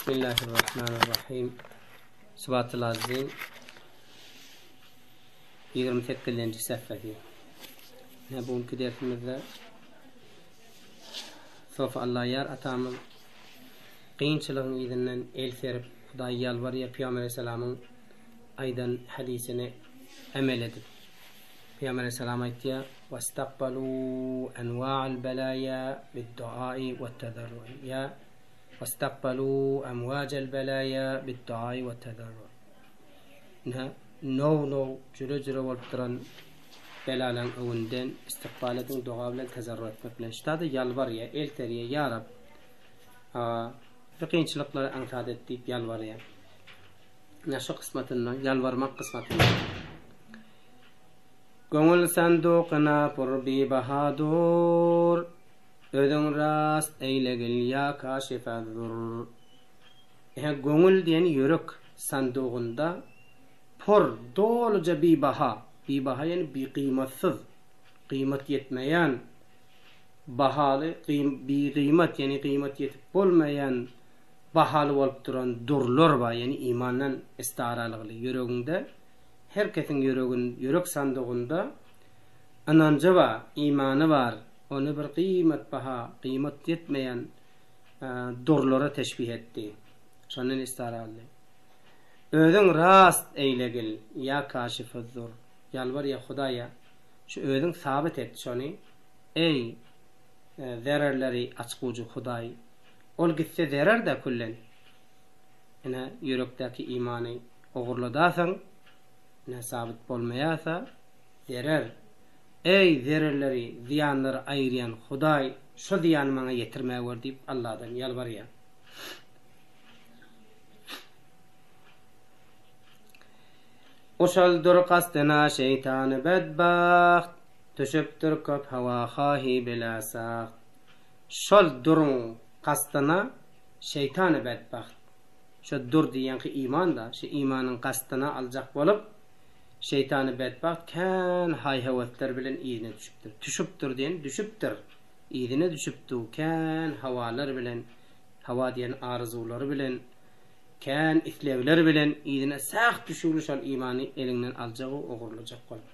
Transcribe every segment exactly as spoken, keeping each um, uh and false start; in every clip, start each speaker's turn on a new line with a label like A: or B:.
A: بسم الله الرحمن الرحيم. سبات العظيم يقرم ثقل لنجي سفة نبون كده في مذا سوف الله يار أتعمل قين شلهم إذن إل ثيرب خداي يالوريا بيامر السلام أيضا حديثنا أملد بيامر السلام أيتيا واستقبلوا أنواع البلايا بالدعاء والتضرع يا واستقبلوا أمواج البلايا بالدعاء والتضرع نه نو نو جرو جرو والترن بلالا أوندن استقبالتن دعابلا تزرعت مبلن شتاد يالوريا إل تريا يا رب آه فقين شلقلا أنتادت ديب يالوريا نشو قسمتنا يالور ما قسمتنا قول صندوقنا بربي بهادور ödün rast eylegil ya kaşif az-zur. Ya gönül diyen yürek sanduğunda por doluca bir baha, bir baha yani bir kıymetsiz, kıymet yetmeyen bahalı, bir kıymet yani kıymet yetip olmayan bahalı olup duran durlar var yani imandan istaralığı yüreğinde herkesin yüreğin yürek sanduğunda anancı var, imanı var. Onu bir kıymet baha, kıymet yetmeyen durlara teşbih etti. Şunun istaralı. Ödün rast eylegil ya kaşif az-zur. Yalvar ya Hudaya şu ödün sabit et şunu. Ey zararları açıkıcı Huday. Ol gitse zarar da kullen. Ina yürekteki imanı oğurladasan, ina sabit olmayasa zarar. Ey zerreleri, ziyanları ayırayan Huday, şu ziyanı bana getirmeye var deyip Allah'dan yalvar ya. Uşaldır kastına şeytanı bedbaht, düşüptür köp hava hahi bilasak. Şol durun kastına şeytanı bedbaht. Şu dur diyen ki iman da, şu imanın kastına alacak olup, şeytanı bedbaht kan hay havetler bilen iyine düşüptür. Düşüptür diyen düşüptür. İyine düşüptü kan havalar bilen hava diyen arzuları bilen kan islevler bilen iyine sağ düşürüş al imanı elinden alacağı oğurlayacak kol.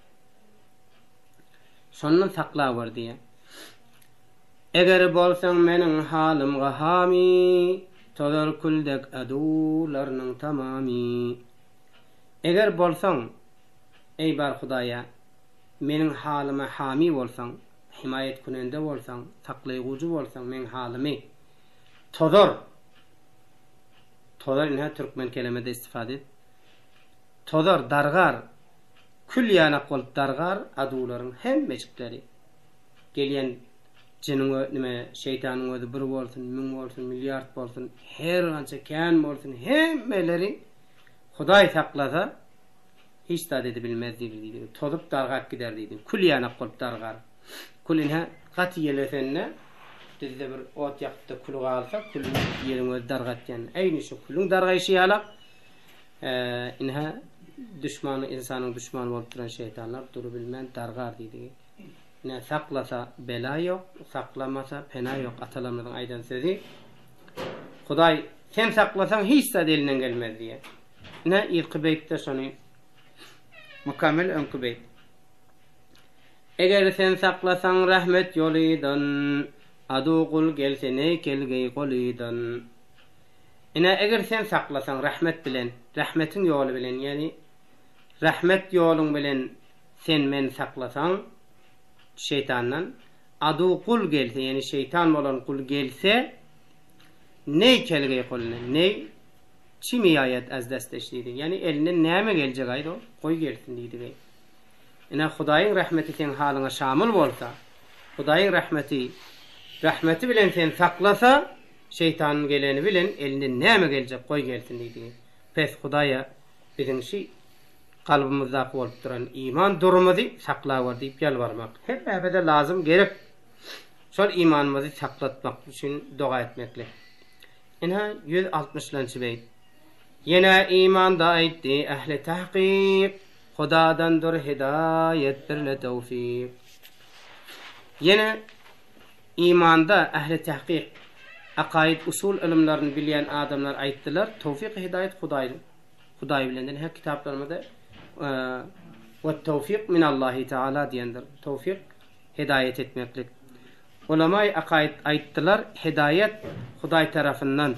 A: Sonun sakla var diye. Eğer bolsan menin halim gahami todar kuldek adularının tamami. Eğer bolsan ey bar Hudaya, menin halime hami olsan, himayet kunende olsan, saklayıcı olsan, men halimi todor, todor inha Türkmen kelimede istifade et, todor dargar, külliyana kol dargar aduların hem mecikleri, geliyen cinin nime şeytanın ödü bir olsun, min olsun, milyard olsun, her anca kan olsun, hem meleri Huday saklasa, hiç de dedi bilmez dedi. Tozup dargak gider dedi. Kulliyana kolup dargar. Kullinha katiyelefenne dedi bir ot yaktı kulu alsa kullun yerin öz dargat yani. Aynı şu kullun dargayışı yalak. Ee, inha düşmanı insanın düşmanı olup duran şeytanlar duru bilmen dargar dedi. Ne saklasa bela yok, saklamasa fena yok. Atalarımızın aydan sözü. Huday sen saklasan hiç de elinden gelmez diye. Ne ilk beytte sonu mukamel önkü beyt. Eğer sen saklasan rahmet yoluydan, adu kul gelse ne kelgeyi koluydan. Ina eğer sen saklasan rahmet bilen, rahmetin yolu bilen yani rahmet yolun bilen sen men saklasan şeytandan, adu kul gelse yani şeytan olan kul gelse ne kelgeyi koluydan, ne çimi ayet az desteşliydi. Yani eline neme gelecek aydı o? Koy gelsin deydi. Ina Hudayın rahmeti sen halına şamil olsa, Hudayın rahmeti, rahmeti bilen sen saklasa, şeytanın geleni bilen eline neme gelecek? Koy gelsin deydi. Pes Hudaya bizim şey, kalbimizde olup duran iman durumuzu sakla deyip yalvarmak. Hep ebede lazım gerek. Sol imanımızı saklatmak için dua etmekle. Ina yüz altmışıncı beyt. Yine imanda etti ehli tahkik, Hudadandır hidayettirle tevfik. Yine imanda ehli tahkik, akaid usul ilimlerini bilen adamlar aýtdylar, tawfik hidayet Hudaýdyň. Hudaý bilenden her kitaplarymyzda we tawfik min Allahi Taala diýendir. Tawfik hidayet etmeklik. Ulama akaid aýtdylar, hidayet Hudaý tarapyndan.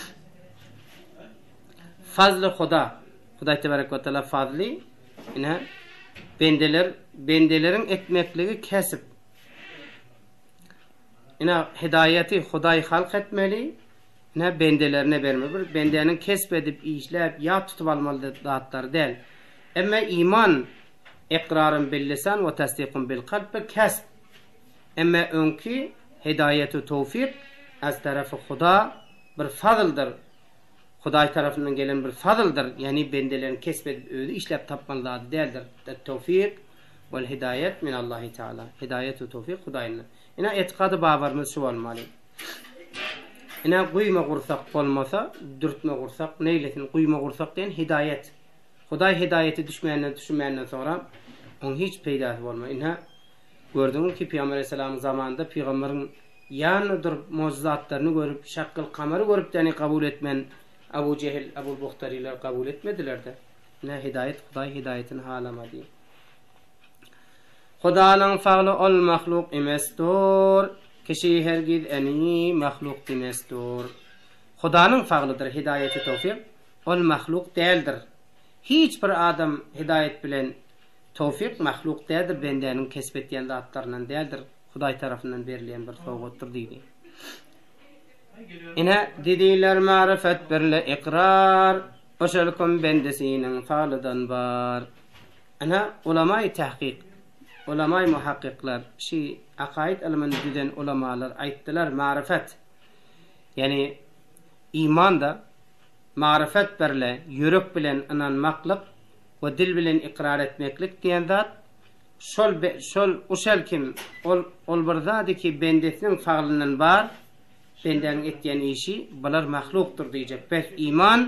A: Fazlı Huda, Hudaý tebarek ve taala fazly, ine bendeler bendelerin etmekligi kesip. Ina hidayeti Hudaý halk etmeli, ne bendelerine bermeli. Bendenin kesbedip işläp ya tutup almaly zatlar däl. Emma iman iqrarın bil lisan we tasdiqun bil kalb kesb. Emma önkü hidayeti tawfik az tarafı Huda bir fazıldır. Hudaý tarafından gelen bir fazıldır. Yani bendelerin kesbedip öýde işläp tapmaly däldir. Tawfik ve hidayet min Allahi Taala. Hidayet ve tawfik Hudaýyň. Ina etiqady babarymyz şu bolmaly. Ina guýma gursak bolmasa, dürtme gursak, neýlesin guýma gursak diýen hidayet. Hudaý hidayeti düşmänden düşünmänden sonra on hiç peýda bolmaý. Ina gördüňiz ki Peygamber Aleyhisselam zamanında peýgamberiň ýanydyr mojizatlaryny görüp, şakkyl kamary görüp täni kabul etmen Abu Cehil, Abu Buhtariler kabul etmediler de. Ina hidayet Hudaý hidayetini halamady. Hudaýyň fagly ol mahluk emesdir. Kişi hergiz eni mahluk demesdir. Hudaýyň faglydyr hidayeti tawfik, ol mahluk däldir. Hiç bir adam hidayet bilen tawfik mahluk däldir, bendäniň kesbetýän zatlaryndan däldir. Hudaý tarapyndan berilen bir sowgatdyr diýdi. Ine dediler marifet birle ikrar, oşalykym bendesiniň faglydan bar. Ana ulama-y tahqiq, ulama-y muhakkikler, şi akaid ilmini düden ulamalar aýtdylar marifet. Yani imanda marifet birle yürek bilen inanmaklyk we dil bilen ikrar etmeklik diýen zat şol şol uşal kim ol ol bir zatki bendesiniň faglynyň bar, benden etýän işi bular mahlukdur diýjek. Bes iman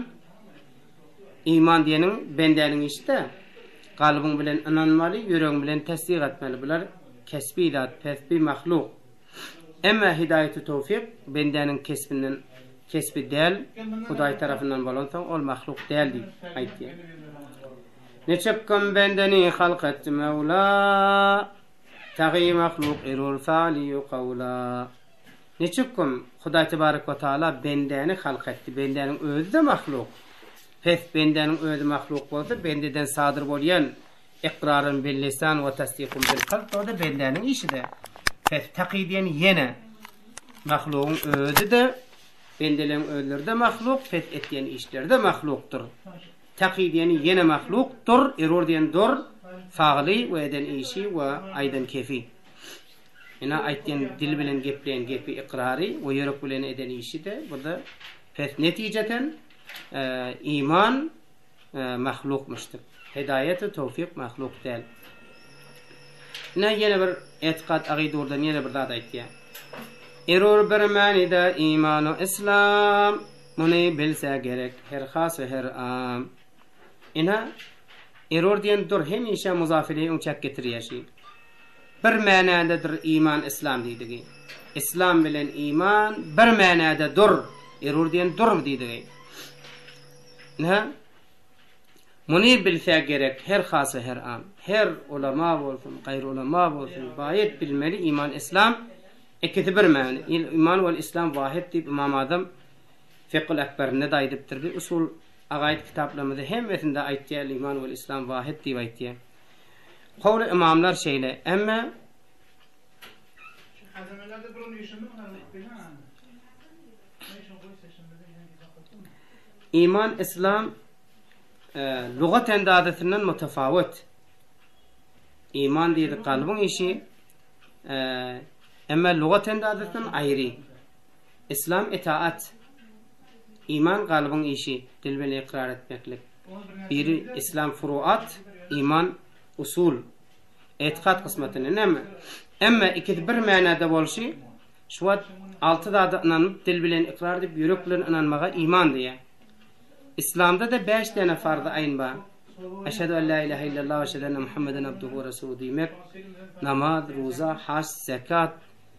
A: iman diýeniň bendeniň işte kalbyň bilen inanmaly, ýüregiň bilen tasdiq etmeli. Bular kesbi zat, kesbi mahluk. Emma hidayeti tawfik bendeniň kesbinden kesbi däl, Hudaý tarapyndan bolansa ol mahluk däl diýip aýtdy. Neçekkim bendeni halk etdi Mevla, tagî mahluk erur fali qawla. Neçekkim Hudaý tebarek we taala bendeni halk etdi, bendeniň özü de mahluk. Pes bendeniň özü mahluk bolsa, bendeden sadyr bolýan iqrarın bil lisan we tasdiqun bil qalb o da bendeniň işide. Pes taqîdiyen yene mahluğun özü de bendelerin özleri de mahluk, pes etýän işler de mahlukdur. Taqîdiyen yene mahlukdur, eror diýen dur, fagly we eden işi we aýdan kefi. Ina aýtýan dil bilen gepleýän gepi iqrary we ýürek bilen eden işi de burada pes netijeten e, iman e, mahlukmuşdur. Hidayet ve tawfik mahluk däl. Ina ýene bir etiqad aqidurdan ýene bir zat aýtdy. Eror bir manida iman we islam muny bilse gerek her has we her am. Ina eror diýen dur hemişe muzafili uçak getirýär. Bir manadadyr iman islam diýdigi. İslam bilen iman bir manada dur. Eror diýen dur diýdigi. Ne? Munir bilse gerek her has her am. Her ulama bolsun, gaýry ulama bolsun, baýet bilmeli iman islam ikisi bir many. İman we islam wahid diýip Imam Azam Fiqh-ul Ekberinde de aýdypdyr. Usul agaýt kitaplarymyzda hemmesinde aýtýar iman we islam wahid diýip aýtýar. Howly imamlar şeýle, emma iman islam lugat endadetinden mutafawit. İman diýdi kalbyň işi, emma lugat endadetinden aýry. İslam itaat. İman kalbyň işi, dil bilen ikrar etmeklik. Biri İslam furuat, iman usul. Etiqad kısmatyny näme? Emma ikisi bir manada bolşy, şu wagt altı da inanyp dil bilen ikrar edip ýürek bilen inanmaga iman diýär. İslamda da beş tane farz ayn bar. Eşhedü en la ilahe illallah ve eşhedü enne Muhammeden abduhu ve resuluhu diýmek, namaz, roza, hac, zekat,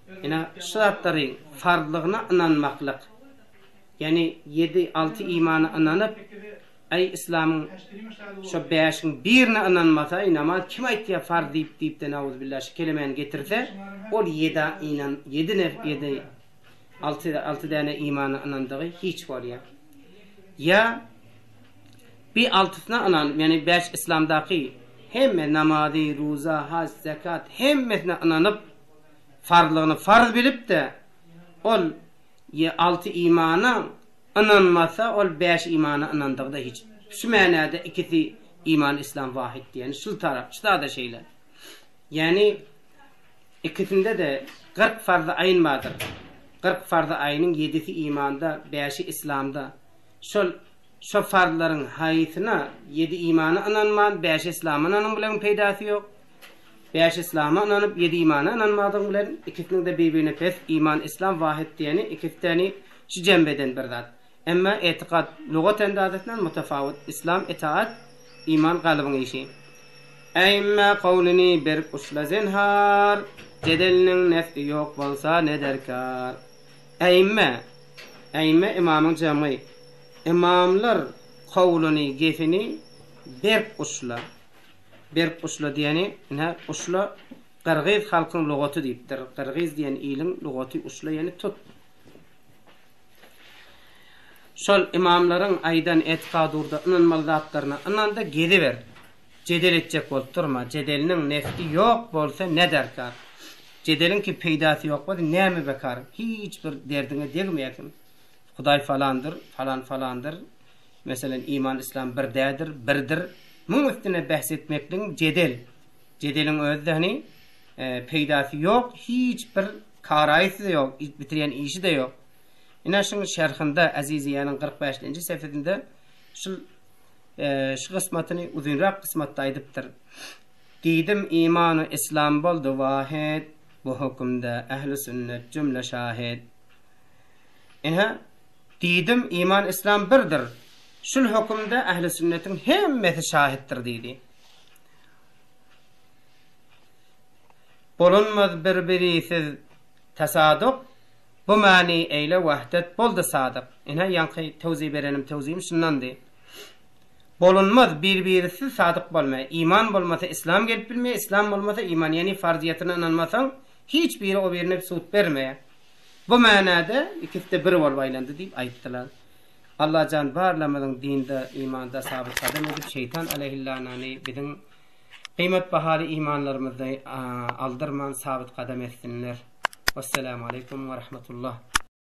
A: ina şartları farlılığına inanmaklık. Yani yedi altı imanı inanıp ay İslam'ın şu beşin birine inanmasa inamaz. Kim aytya farz deyip deyip de nauzubillah şu kelimeni getirse o yedi inan yedi nef yedi altı altı tane imanı inandığı hiç var ya. Ya bir altısına inan yani beş İslam'daki hem namazı, ruza, hac, zekat hemmesine inanıp farlılığını farz bilip de ol ya altı imana inanmasa ol beş imana inandığı da hiç. Şu manada ikisi iman İslam vahid yani şu taraf şu da şeyler. Yani ikisinde de kırk farz-ı ayn vardır. kırk farz-ı aynın yedisi imanda, beşi İslam'da. Şu şu farzların hayatına yedi imana inanman, beş İslam'a inanın bilen peydası yok. beş İslam'a inanıp yedi imana inanmadığın bilen ikisinin de birbirine pes iman İslam vahid diyeni ikisi tane şu cembeden bir zat. Ama etiqad lugat endazetinden mutafavit. İslam itaat iman kalbın işi. Eymme kavlini bir usla zinhar cedelinin nef'i yok bolsa ne derkar. Eymme eymme imamın cem'i imamlar kavlini gefini bir usla bir usla diyeni ne usla Qırgız halkın lugatı deyiptir. Qırgız diyen ilin lugati usla yani tut. Şol imamların aydan etkadurda inanmalıdatlarına inanda gedi ver. Cedel etcek bolup durma. Cedelinin nefti yok bolsa ne derkar? Cedelin ki peydası yok bolsa ne mi bekar? Hiç bir derdine degmeyekin. Huday falandır, falan falandır. Mesela iman İslam birdedir, birdir. Bunun üstüne bahsetmekling cedel. Cedelin özde hani e, peydası yok, hiç bir karayısı yok, bitiren işi de yok. Ina şunun şerhinde Aziziye'nin kırk beşinci sefedinde şu e, şu kısmatını uzunrak kısmatta aydıptır. Didim imanı İslam boldu vahid, bu hükümde ehl-i sünnet cümle şahid. İna didim iman İslam birdir. Şu hükümde ehl-i sünnetin hemmeti şahittir dedi. Bulunmaz birbirisiz tesadük, bu mani eyle vahdet boldu sadık. İna yankı tevzi berenim tevzim şundan de. Bulunmaz birbirisiz sadık bolmaya. İman bolmasa İslam gelip bilmeye, İslam bolmasa iman. Yani farziyetine inanmasan hiçbiri o birine suut vermeye. Bu manada ikisi de bir bolbaylandı deyip ayttılar. Allah can barlamadın dinde, imanda sabit kadem edip şeytan aleyhillanani bizim kıymet bahari imanlarımızda aldırman sabit kadem etsinler. Vesselamu aleyküm ve rahmetullah.